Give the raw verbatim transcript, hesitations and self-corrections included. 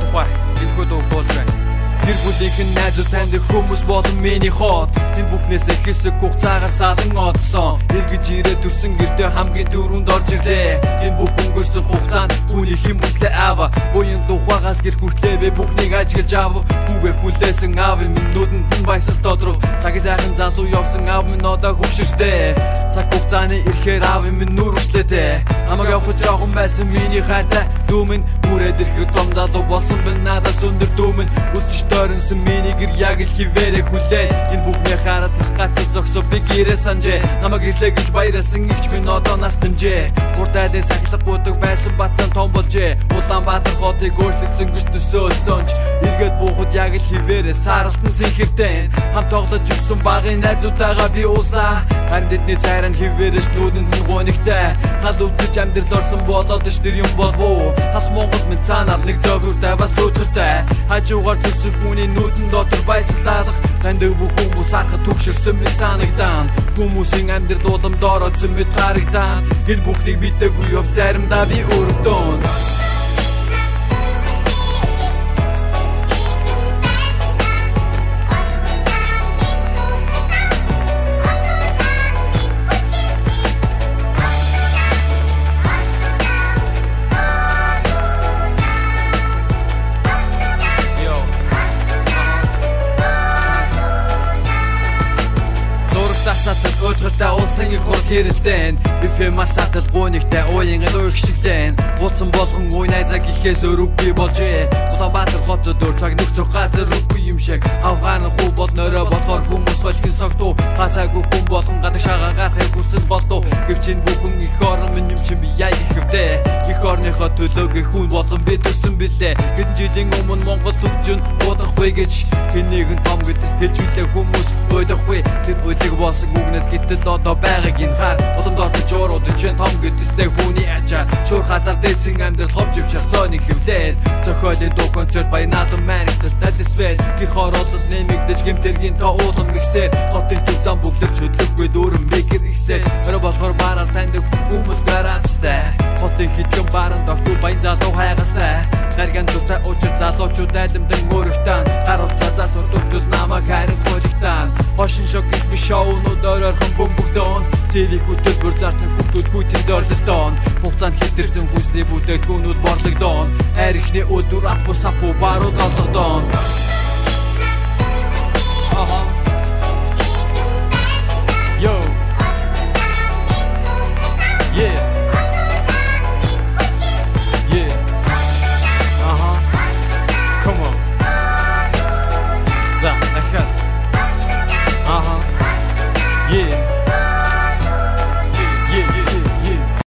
тухай энэхүү дуу болж байна. Гэр бүлийнхэн найзууд танд хүмүүс болон миний хот. Энэ бүхнээс хэсэг хугацаагаар салан одсон. Эргэж ирээд төрсөн гэртээ хамгийн дөрөнд орж ирлээ. Энэ бүх өнгөрсөн хугацаанд хүний хэм хүслээ ава. Буян тухайгаас гэр хүртлээ би бүхнийг ажиглаж ав. Хүүгээ хүлээсэн аав минь нүдэнд нь баясал тодров. Цагийн сайхан залуу явсан аав минь одоо хөвшөртэй. Цаг хугацааны ирэхээр аав минь нүр өшлөөтэй. Хамаг явах жоохон байсан миний хайртай дүү минь. Бүрээд ирэхэд том залуу болсон би надаас өндөр дүү минь. Үлсэж тойронсон миний гэр яг л хивээрээ хүлээ. Энэ бүхний хараад ис гацаа зогсоо би гэрээ санжээ. Намайг ирлээ гэж баярлсан ихч минь одоо нас дэмжээ. Уртайлын сахилга гудаг байсан бацсан том болжээ. Улаанбаатар хотыг өөрчлөгцөн гэж төсөөлсөнч эргээд буухад яг л хивээрээ саралтан зинхэртэй. Хам тоглож ирсэн багын найзуудаагаа би ууслаа. Харин тэдний цайран хивээрээс нүдэнд нь гонигтай. Хал өвдөж амьдрал орсон болоод ш тэр юм болов. Халх Монгол минь цаанаар нэг зовёртай бас өдөртэй. Хажуугаар зүрсэн хүний нүдэн дотор баясгалах. Танд бүх хүмүүс харахад түгшэрсэн мэт санагдан. Хүмүүсийн амьдрал уламдор оцсон мэт харагдан. Энэ бүхнийг мэдээгүй яв заримдаа би өрөвдөн. Сатал өдөртэй улсын их хол хэрэлдэн бифема сатал гонигтай уян уух шиглэн ууцсан болгон уй найзаа гихээс өрөвгүй болжээ. Улаанбаатар хотод дөр цаг нөхцөх газар үгүй юм шиг авгаан хуу бол нөрөө болохоор хүмүүс олхин согтуу хасаагүй хүн болгон гадаг шагаа гарахыг хүсэл болдоо. Гэвч энэ бүхэн их орон минь юм чи би яа ихвдээ. Их орныхоо төлөөг хүн болгон би төрсөн билээ. Хэдэн жилийн өмнө Монгол хөгжин удахгүй гэж хэнийг нь том гэдээс тэлжүүлээ хүмүүс уйдахгүй. Тэр бүлэг болсон үгнээс гэтэл одоо байгаагийн хар уламдорт жуурууд чинь том гэдэгтэй хүний ачаар шуur хазар дээцэн амьдрал ховж өвчөрсөн нэг хөвлөл зохиолын дуу концерт баяр наадам мэрэгтэл талисвэр гэр хороолол нэмэгдэж гэмтэргийн тоо уулан гисээр хотын төв зам бүгдэр чөдлөггүй дүүрэн бэгэр ихсээ өрөө болохоор бараар таньдаг хүмүүс гараацтай хотын хитгэн баран доктор баян залуу хайгастай гарган дуртай учир залуучууд айлмдан өөрөгтөн гар утсаас урдтул намайг хайрын хөлөгтөн хошин шок их би шоунууд оройрхон бөмбөгдөн телевизь хөтөлбөр зарсан хүүхдүүд хүйтэн доорлолтон хугацаанд хитэрсэн хүсний бүтээгдэхүүнүүд борлогдон арихны өдөр апу сапу барууд олгодон. Аха